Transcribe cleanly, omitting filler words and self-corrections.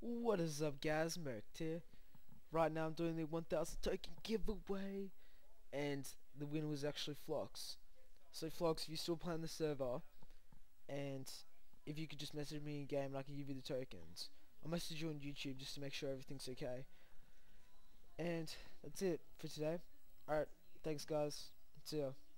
What is up, guys? Merc here. Right now I'm doing the 1000 token giveaway, and the winner was actually Flox. So Flox, if you're still playing the server, and if you could just message me in game and I can give you the tokens. I'll message you on YouTube just to make sure everything's okay. And that's it for today. Alright, thanks guys. See ya.